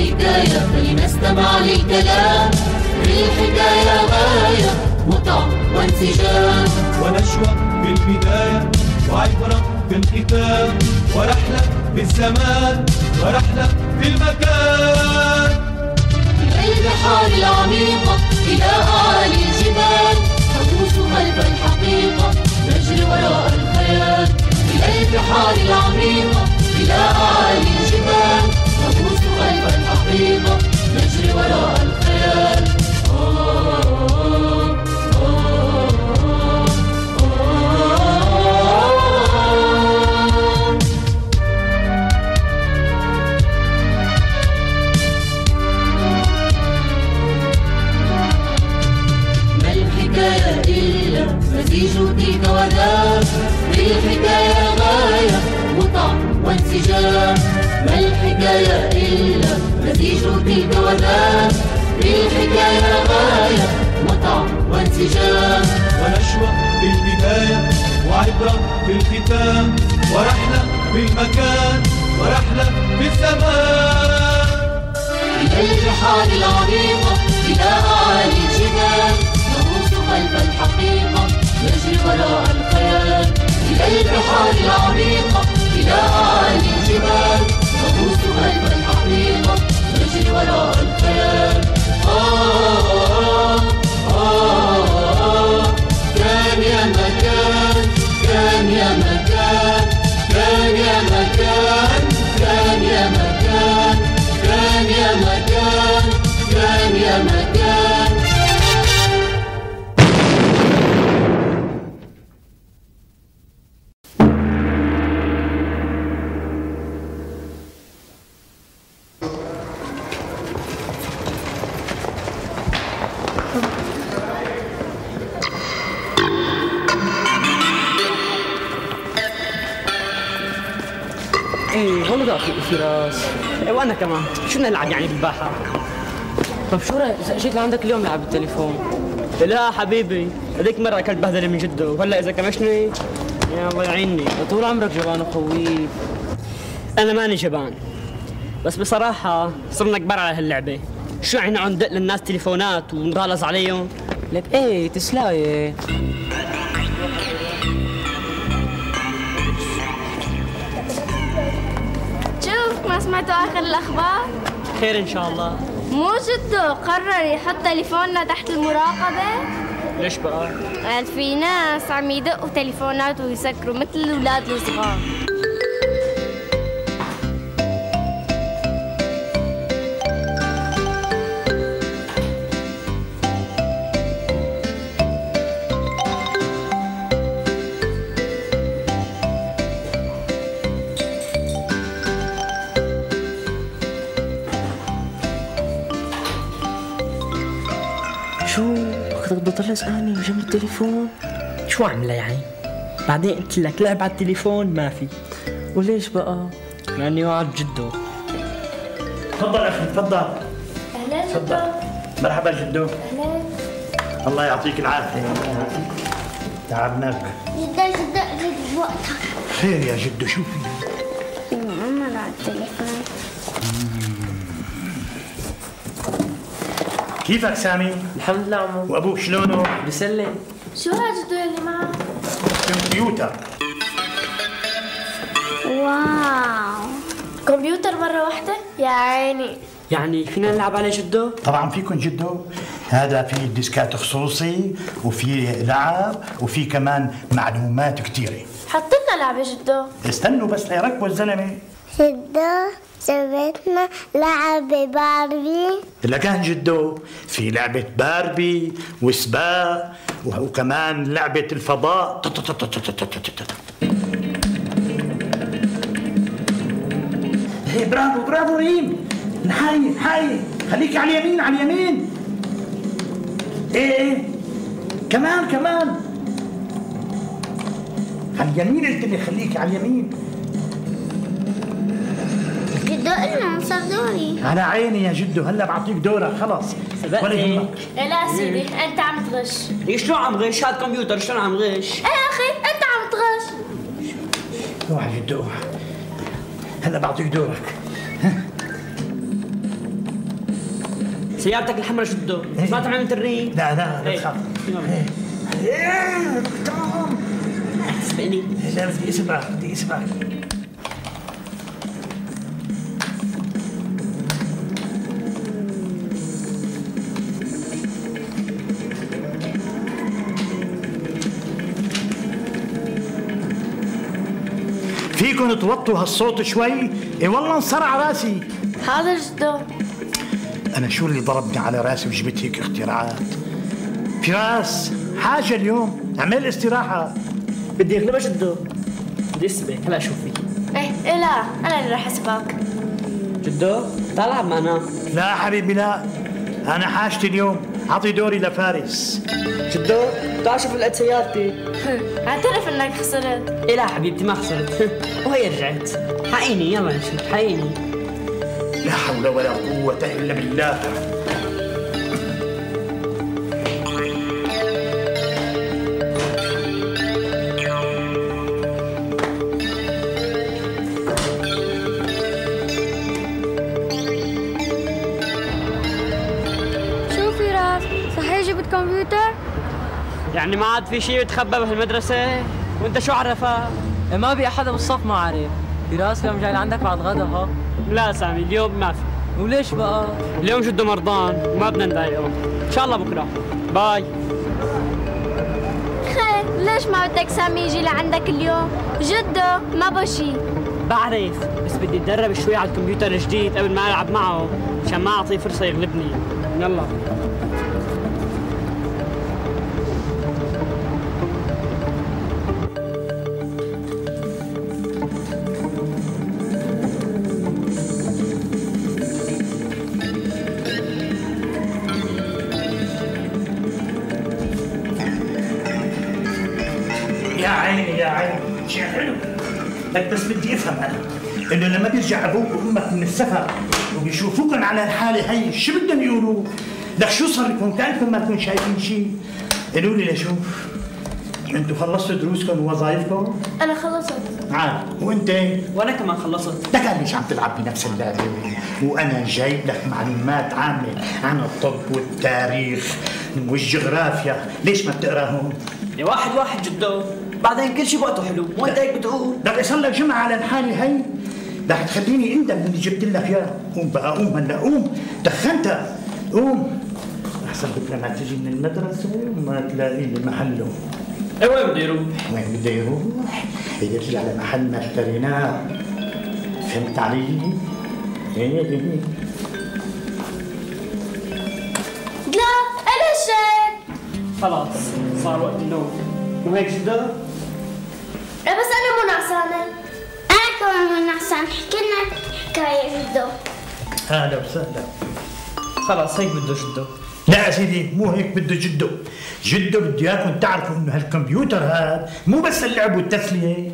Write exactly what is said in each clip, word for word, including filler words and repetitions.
الحكاية فلنستمع للكلام. الحكاية غاية متعة وانسجام، ونشوة في البداية وعبرة في الختام، ورحلة في الزمان ورحلة في المكان. من البحار العميقة إلى أعالي الجبال، نغوص خلف الحقيقة نجري وراء الخيال. إلى البحار العميقة إلى أعالي الجبال، نغوص خلف الحقيقة نجري وراء الخيال. مزيج تلك وذاك، للحكاية غاية متعة وانسجام. ما الحكاية إلا مزيج تلك وذاك، للحكاية غاية متعة وانسجام. ونشوة في البداية وعبرة في الختام، ورحلة في المكان ورحلة في الزمان. إلى البحار العميقة إلى أعالي الجبال، نغوص خلف الحقيقة نجري وراء الخيال. إلى البحار العميقة إلى أعالي الجبال، نغوص خلف الحقيقة نجري وراء الخيال. آه آه آه كان يا مكان، كان يا مكان، كان يا مكان، كان يا مكان، كان يا مكان، كان يا مكان. ايه هون داخل فراس. ايه وانا كمان شو نلعب يعني بالبحر؟ طب شو رايك اذا اجيت لعندك اليوم نلعب بالتليفون؟ لا حبيبي، هذيك مرة اكلت بهدلة من جده، وهلا اذا كمشني يا الله يعيني، طول عمرك جبان وخويف. انا ماني جبان، بس بصراحة صرنا كبار على هاللعبة. شو يعني نقعد ندق للناس تليفونات ونغالظ عليهم؟ لك ايه تسلاية. ما سمعتوا آخر الأخبار؟ خير إن شاء الله. مو جده قرر يحط تليفوننا تحت المراقبة؟ ليش بقى؟ قال في ناس عم يدقوا تليفونات ويسكروا مثل الأولاد الصغار. شو بدك تضل اسألني جنب التليفون؟ شو عاملة يعني؟ بعدين قلت لك لعب على التليفون ما في. وليش بقى؟ لاني وعد جده. تفضل اخي تفضل. اهلا تفضل. مرحبا جدو. اهلا. الله يعطيك العافية. الله يعافيك. تعبناك. جدا جدا جد وقتها. خير يا جدو شو في؟ ماما على التليفون. كيفك سامي؟ الحمد لله عمو. وابوك شلونه؟ بسلم. شو هالجدو اللي معك؟ كمبيوتر. واو. كمبيوتر مرة واحدة؟ يا عيني. يعني فينا نلعب عليه جده؟ طبعا فيكم جدو. هذا في ديسكات خصوصي وفي لعب وفي كمان معلومات كثيرة. حط لنا لعبة جدو. استنوا بس ليركبوا الزلمة. جدو جبتنا لعبة باربي. لكان جدو في لعبة باربي وسباق وكمان لعبة الفضاء. هي برافو برافو ريم. نحاي نحاي خليك على اليمين على اليمين. ايه ايه كمان كمان على اليمين. قلت لي خليك على اليمين. جدو إنه صار دوري. على عيني يا جدو هلا بعطيك دورك خلاص. ولا يهمك. إيه لا سيدي انت عم تغش. إيه شلون عم غش؟ هاد كمبيوتر شلون عم غش؟ ايه يا اخي انت عم تغش. اوعى جدو اوعى. هلا بعطيك دورك. سيارتك الحمراء جدو، سمعت عن الريم؟ لا لا لا تخاف. ايه تمام. اسبقني. لا بدي اسبقك بدي اسبقك. فيكم توطوا هالصوت شوي؟ اي والله انصرع راسي. حاضر جدو. انا شو اللي ضربني على راسي وجبت هيك اختراعات؟ فراس حاجه اليوم اعمل استراحه. بدي اغلبها جدو. بدي اسبق هلا اشوف فيك. ايه ايه لا انا اللي رح اسبقك. جدو تعال العب معنا. لا حبيبي لا، انا حاجتي اليوم اعطي دوري لفارس. جدو تعال شوف لقيت سيارتي. اعترف انك خسرت. ايه لا حبيبتي ما خسرت. وهي رجعت. حقيني يلا نشوف حقيني. لا حول ولا قوة إلا بالله. شو فراس؟ صحيح جبت كمبيوتر؟ يعني ما عاد في شيء يتخبى بهالمدرسة؟ وانت شو عرفها؟ ما في احد بالصف ما عارف. فراس اليوم جاي لعندك بعد غدا ها؟ لا سامي اليوم ما في. وليش بقى؟ اليوم جدو مرضان وما بدنا نضايقه. ان شاء الله بكره. باي. خير ليش ما بدك سامي يجي لعندك اليوم؟ جدو ما بشي. بعرف بس بدي اتدرب شوي على الكمبيوتر الجديد قبل ما العب معه عشان ما اعطيه فرصة يغلبني. يلا. يا عيني يا عيني شيء حلو. لك بس بدي افهم انا انه لما بيرجع ابوك وامك من السفر وبيشوفوكم على الحاله هي شو بدهم يقولوا؟ لك شو صار لكم؟ كانكم ما كنتم شايفين شيء. قولوا لي لشوف انتم خلصتوا دروسكم ووظائفكم؟ انا خلصت. عاد وانت؟ وانا كمان خلصت. لك ليش عم تلعب بنفس اللعبه وانا جايب لك معلومات عامه عن الطب والتاريخ والجغرافيا، ليش ما بتقراهم؟ يا واحد واحد جدو، بعدين كل شيء وقته حلو، مو انت هيك بتقول؟ لك صار لك جمعه على الحاله هي رح تخليني اندم اللي جبت لك اياه. قوم بقى قوم هلا قوم، دخنتها قوم. احسن بكره ما تجي من المدرسه وما تلاقي لي محله. ايه وين بده يروح؟ وين بده يروح؟ يرجع لمحل ما اشتريناه. فهمت علي؟ ايه ايه لا انا شيء. خلاص صار وقت النوم، مو هيك جدو؟ لا بس انا مو نعسانه. أنا كمان من أحسن حكي لنا حكاية جدو. اهلا وسهلا. خلاص هيك بده جدو. لا يا سيدي مو هيك بده جدو. جدو بده اياكم تعرفوا انه هالكمبيوتر هذا مو بس اللعب والتسليه.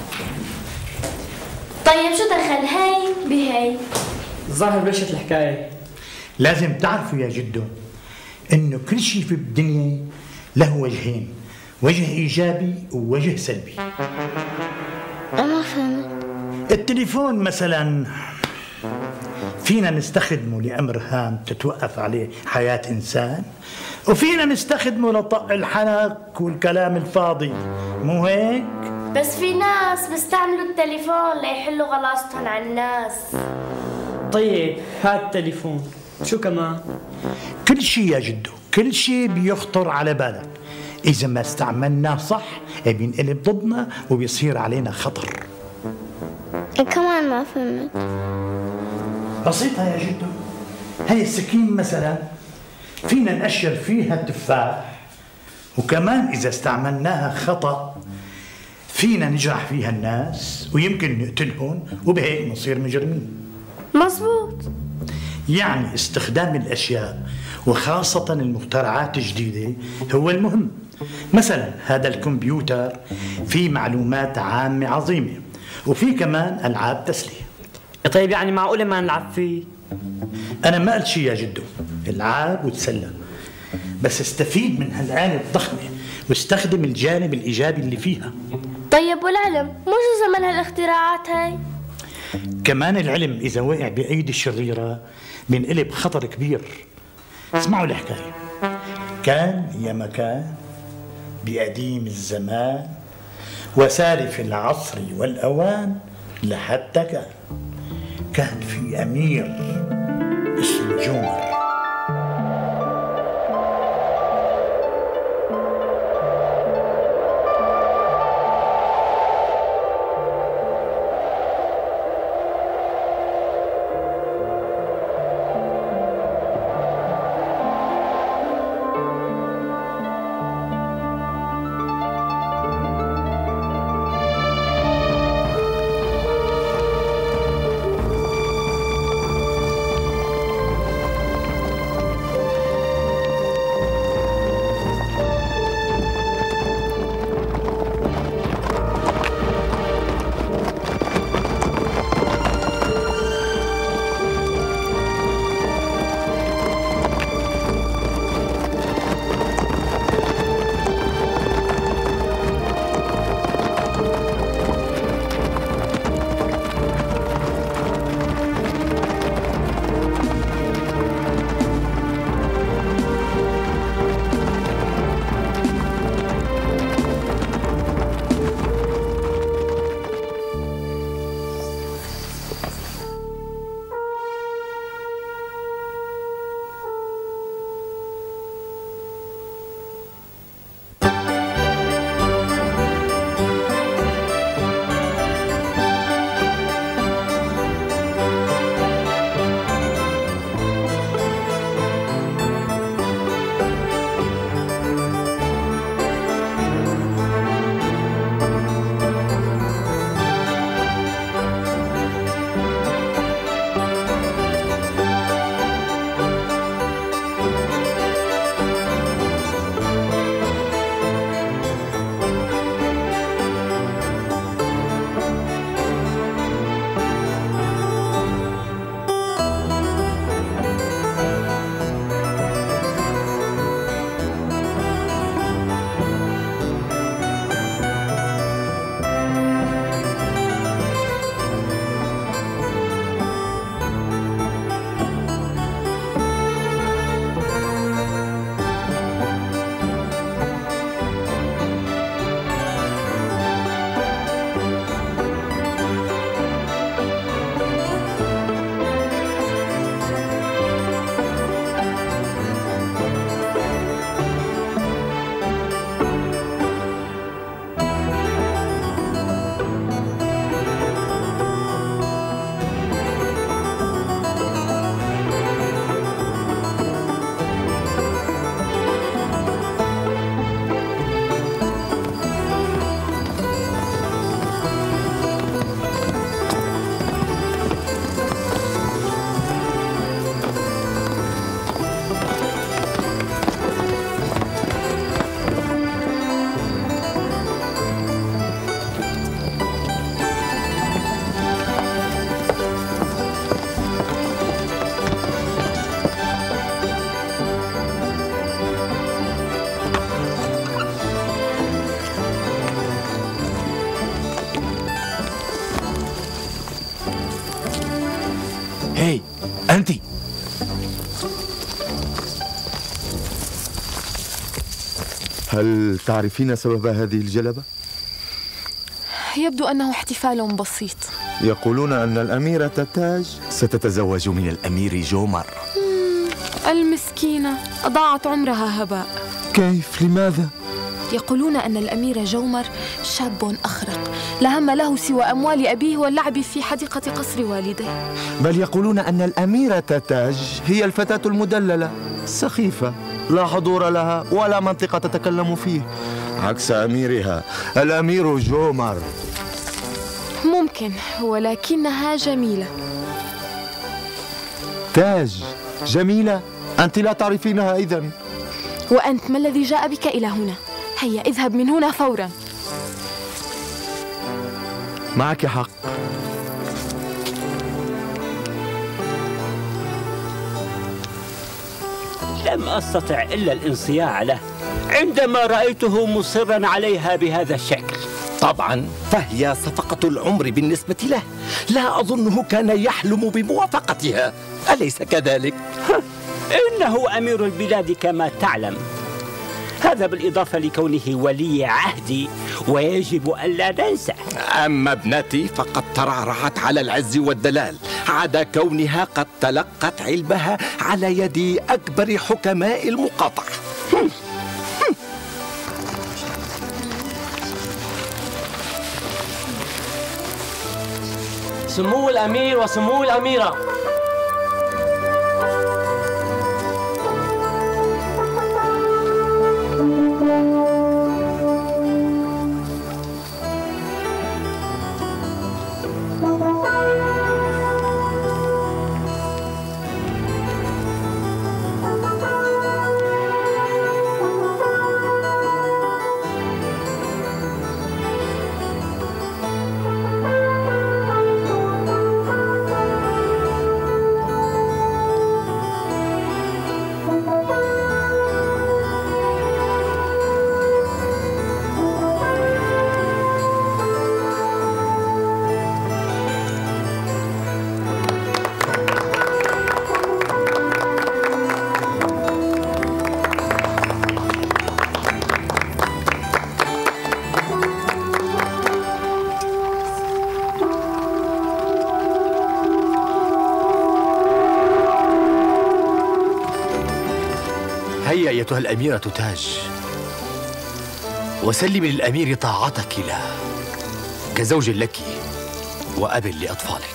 طيب شو دخل هي بهي؟ الظاهر بلشت الحكاية. لازم تعرفوا يا جدو انه كل شيء في الدنيا له وجهين، وجه ايجابي ووجه سلبي. أنا فهمت. التليفون مثلا فينا نستخدمه لامر هام تتوقف عليه حياه انسان، وفينا نستخدمه لطق الحنك والكلام الفاضي، مو هيك؟ بس في ناس بيستعملوا التليفون ليحلوا غلاصتهم على الناس. طيب هات التليفون، شو كمان؟ كل شيء يا جدو، كل شيء بيخطر على بالك إذا ما استعملناه صح بينقلب ضدنا وبيصير علينا خطر. كمان ما فهمت. بسيطة يا جدو، هي السكين مثلا فينا نقشر فيها التفاح، وكمان إذا استعملناها خطأ فينا نجرح فيها الناس ويمكن نقتلهم وبهيك نصير مجرمين. مزبوط. يعني استخدام الأشياء وخاصة المخترعات الجديدة هو المهم. مثلا هذا الكمبيوتر فيه معلومات عامة عظيمة وفي كمان ألعاب تسلية. طيب يعني معقولة ما نلعب فيه؟ أنا ما قلت شيء يا جدو، العاب وتسلى، بس استفيد من هالآلة الضخمة واستخدم الجانب الإيجابي اللي فيها. طيب والعلم مو جزء من هالاختراعات هاي؟ كمان العلم إذا وقع بأيدي الشريرة بينقلب خطر كبير. اسمعوا الحكاية. كان يا مكان بقديم الزمان وسالف العصر والأوان لحتى كان كان في أمير اسمه جومر. هي أنت هل تعرفين سبب هذه الجلبة؟ يبدو أنه احتفال بسيط. يقولون أن الأميرة تاج ستتزوج من الأمير جومر. المسكينة أضاعت عمرها هباء. كيف؟ لماذا؟ يقولون أن الأمير جومر شاب أخرق لا هم له سوى أموال أبيه واللعب في حديقة قصر والديه. بل يقولون أن الأميرة تاج هي الفتاة المدللة سخيفة لا حضور لها ولا منطقة تتكلم فيه، عكس أميرها الأمير جومر. ممكن، ولكنها جميلة. تاج جميلة؟ أنت لا تعرفينها إذن. وأنت ما الذي جاء بك إلى هنا؟ هيا اذهب من هنا فورا. معك حق. لم أستطع إلا الانصياع له عندما رأيته مصرا عليها بهذا الشكل. طبعا فهي صفقة العمر بالنسبة له، لا أظنه كان يحلم بموافقتها، أليس كذلك؟ إنه أمير البلاد كما تعلم، هذا بالإضافة لكونه ولي عهدي ويجب أن لا ننسى. أما ابنتي فقد ترعرعت على العز والدلال، عدا كونها قد تلقت علمها على يد أكبر حكماء المقاطعة. سمو الأمير وسمو الأميرة، هيا أيتها الأميرة تاج، وسلمي للأمير طاعتك له كزوج لك وأب لأطفالك.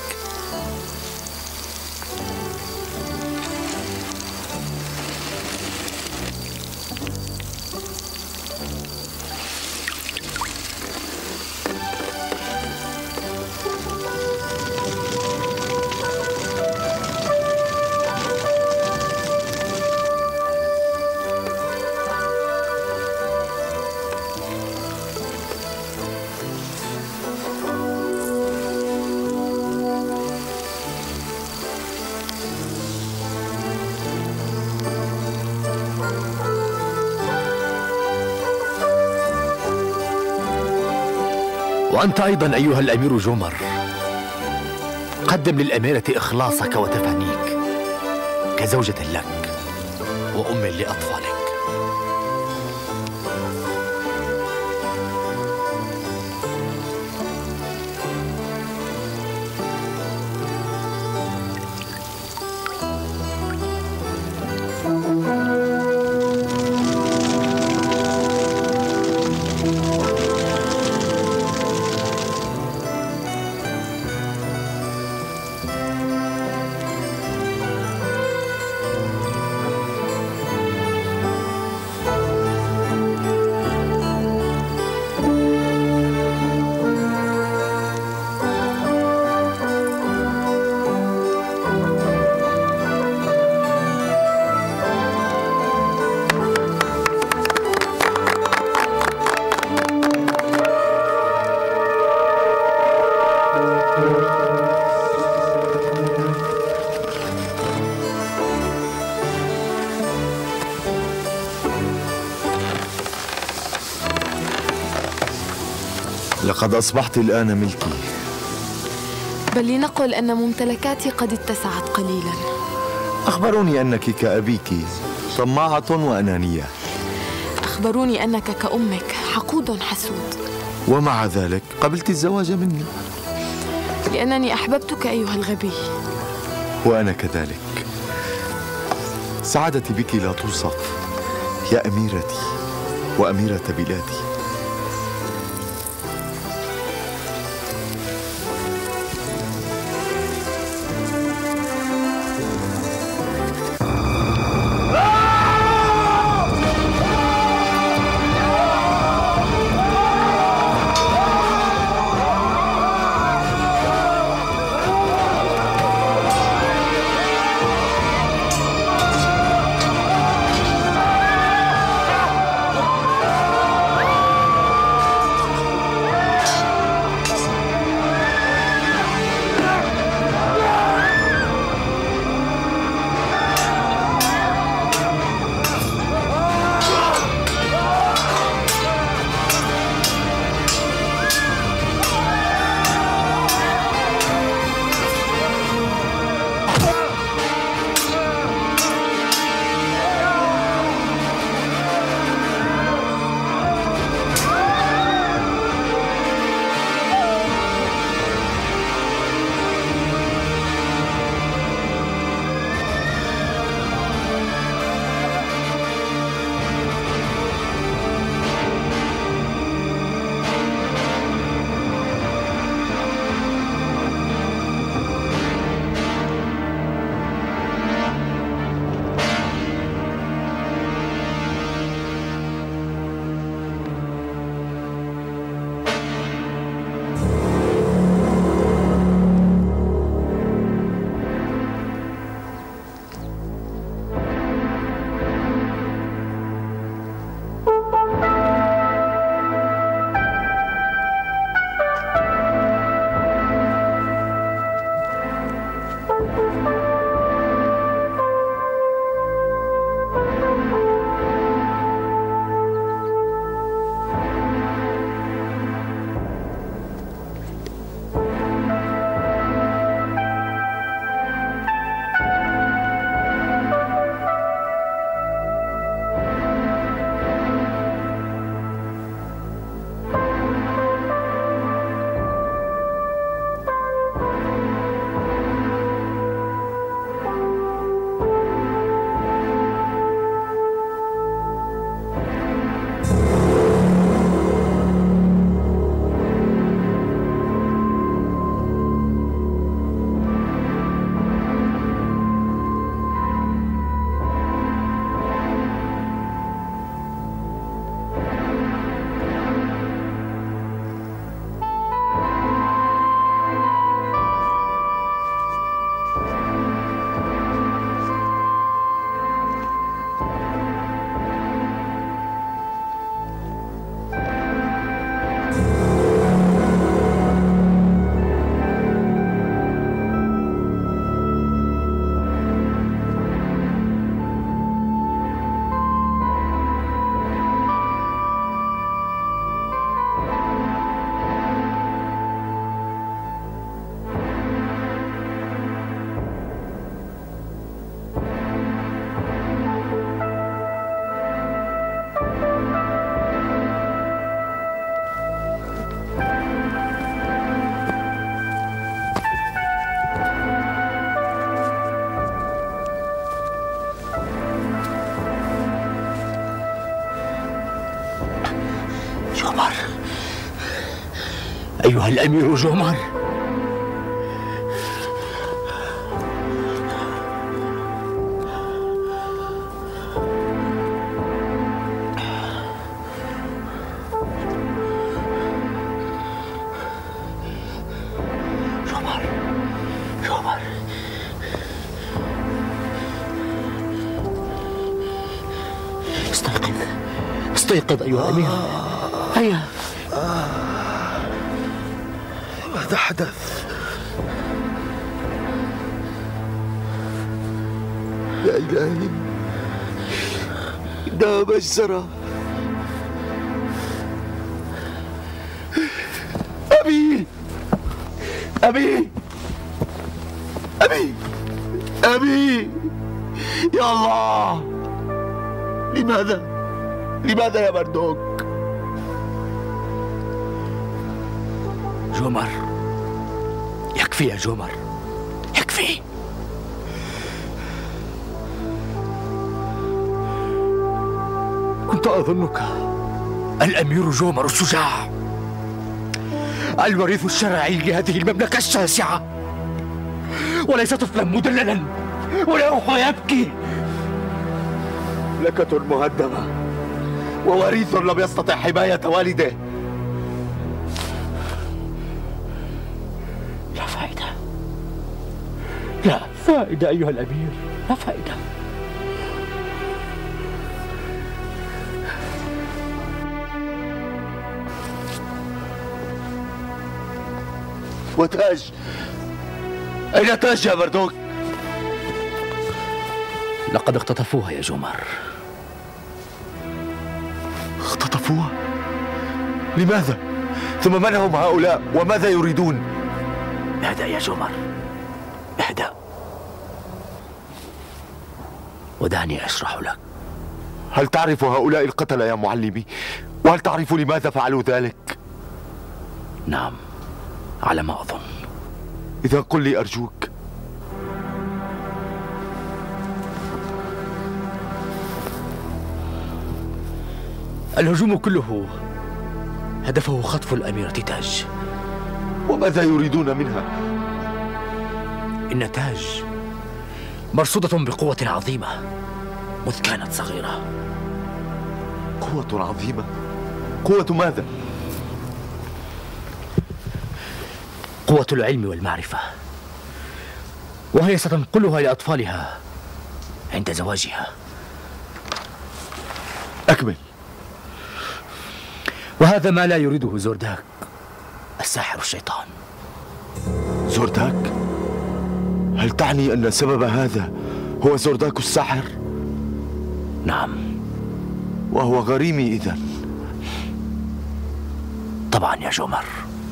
وأنت أيضا أيها الأمير جومر، قدم للأميرة إخلاصك وتفانيك كزوجة لك وأم لأطفالك. لقد أصبحت الآن ملكي. بل لنقل أن ممتلكاتي قد اتسعت قليلا. أخبروني أنك كأبيك طماعة وأنانية. أخبروني أنك كأمك حقود حسود. ومع ذلك قبلت الزواج مني. لأنني أحببتك أيها الغبي. وأنا كذلك. سعادتي بك لا توصف يا أميرتي وأميرة بلادي. أيها الأمير جومر، جومر جومر استيقظ استيقظ أيها الأمير. هيا. ماذا حدث؟ يا إلهي، إنها مجزرة. أبي أبي أبي أبي يا الله، لماذا لماذا يا مردوك؟ جومر، يكفي يا جومر، يكفي. كنت أظنك الأمير جومر الشجاع، الوريث الشرعي لهذه المملكة الشاسعة، وليس طفلا مدللا ولا يبكي. مملكة مهدمة ووريث لم يستطع حماية والده. لا فائدة، لا فائدة أيها الأمير، لا فائدة. وتاج، أين تاج يا مردوك؟ لقد اختطفوها يا جومر. اختطفوها؟ لماذا؟ ثم من هم هؤلاء وماذا يريدون؟ اهدأ يا جومر، اهدأ ودعني أشرح لك. هل تعرف هؤلاء القتلة يا معلمي؟ وهل تعرف لماذا فعلوا ذلك؟ نعم، على ما أظن. إذا قل لي أرجوك. الهجوم كله هدفه خطف الأميرة تاج. وماذا يريدون منها؟ إن تاج مرصودة بقوة عظيمة مذ كانت صغيرة. قوة عظيمة؟ قوة ماذا؟ قوة العلم والمعرفة، وهي ستنقلها لأطفالها عند زواجها. أكمل. وهذا ما لا يريده زورداك الساحر الشيطان. زورداك؟ هل تعني أن سبب هذا هو زورداك الساحر؟ نعم. وهو غريمي إذن؟ طبعا يا جومر.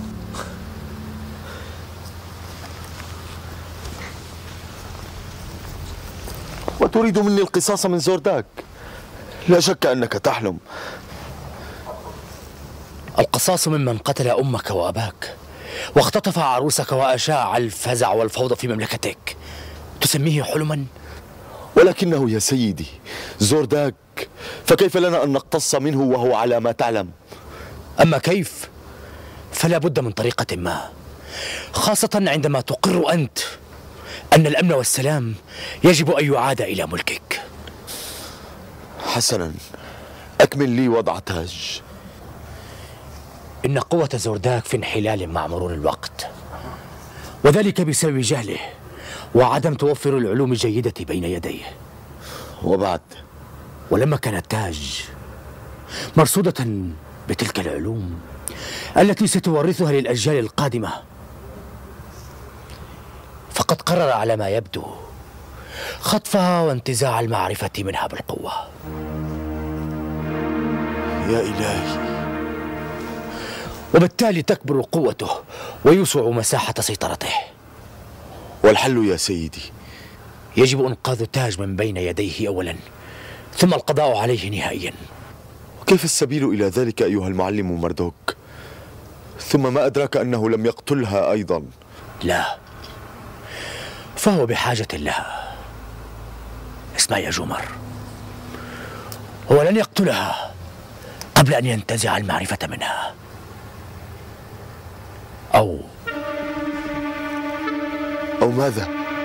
وتريد مني القصاص من زورداك؟ لا شك أنك تحلم. القصاص ممن قتل أمك وأباك واختطف عروسك وأشاع الفزع والفوضى في مملكتك، تسميه حلما؟ ولكنه يا سيدي زورداك، فكيف لنا أن نقتص منه وهو على ما تعلم؟ أما كيف فلا بد من طريقة ما، خاصة عندما تقر أنت أن الأمن والسلام يجب أن يعاد إلى ملكك. حسنا، أكمل لي وضع تاج. إن قوة زورداك في انحلال مع مرور الوقت، وذلك بسبب جهله وعدم توفر العلوم الجيدة بين يديه. وبعد؟ ولما كان التاج مرصودة بتلك العلوم التي ستورثها للأجيال القادمة، فقد قرر على ما يبدو خطفها وانتزاع المعرفة منها بالقوة. يا إلهي. وبالتالي تكبر قوته ويوسع مساحة سيطرته. والحل يا سيدي؟ يجب إنقاذ تاج من بين يديه أولا، ثم القضاء عليه نهائيا. وكيف السبيل إلى ذلك أيها المعلم مردوك؟ ثم ما أدراك أنه لم يقتلها أيضا؟ لا، فهو بحاجة لها. اسمع يا جومر، هو لن يقتلها قبل أن ينتزع المعرفة منها. أو أو ماذا؟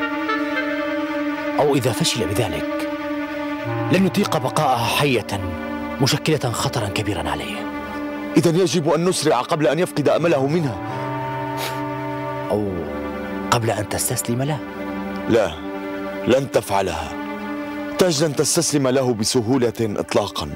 أو إذا فشل بذلك لن نطيق بقاءها حية مشكلة خطرا كبيرا عليه. إذن يجب أن نسرع قبل أن يفقد أمله منها. أو قبل أن تستسلم له. لا، لن تفعلها. تاج لن تستسلم له بسهولة إطلاقا.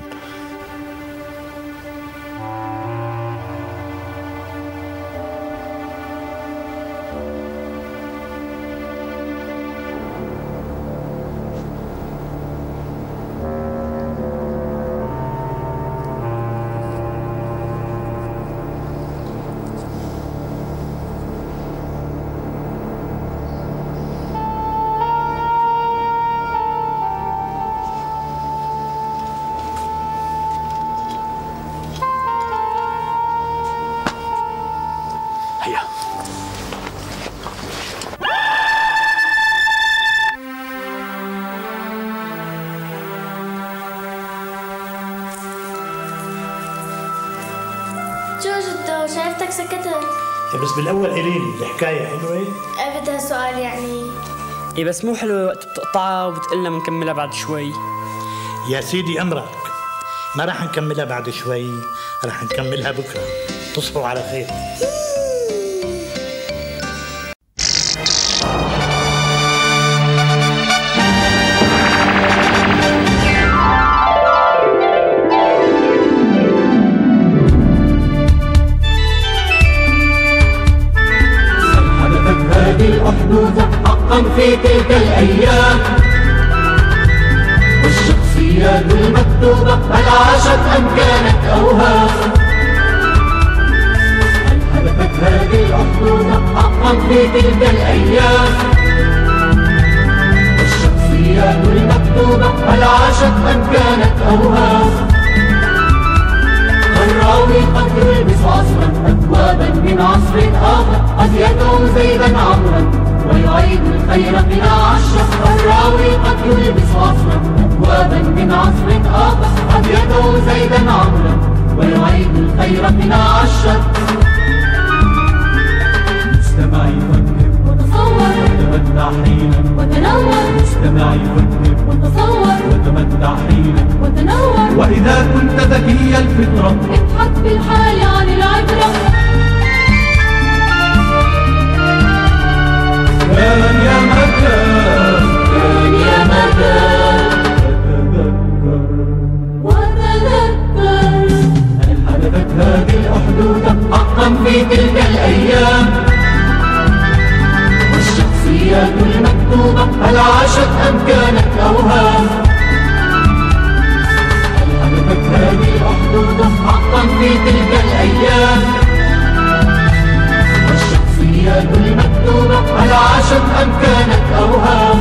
شايفتك سكتت. بس بالاول قولي لي الحكايه حلوه؟ بدها سؤال يعني. ايه بس مو حلوه وقت بتقطعها وبتقلنا بنكملها بعد شوي. يا سيدي امرك، ما راح نكملها بعد شوي، راح نكملها بكره. تصبحوا على خير. حقا في تلك الأيام، والشخصيات المكتوبة هل عاشت أم كانت أوهام؟ هل حدثت هذه الأحدوثة حقا في تلك الأيام، والشخصيات المكتوبة هل عاشت أم كانت أوهام؟ الراوي قد يلبس عصرا أكوابا من عصر آخر، قد يدعو زيدا عمرا ويعيد الخير قناع الشر. الراوي قد يلبس عصرا أكوابا من عصر آخر، قد يدعو زيدا عمرا ويعيد الخير قناع الشر. مستمعي فكر وتصور وتمتع حينا وتنور، مستمعي فكر وتصور وتمتع حينا وتنور، وإذا كنت ذكي الفطرة ابحث بالحال عن العبرة. كان يا مكان، كان يا مكان، وتذكر وتذكر. هل حدثت هذه الأحدوثة حقا في تلك الأيام، والشخصيات المكتوبة هل عاشت أم كانت أوهام؟ هل حدثت هذه الأحدوثة حقا في تلك الأيام، والشخصيات المكتوبة هل عاشت أم كانت أوهام؟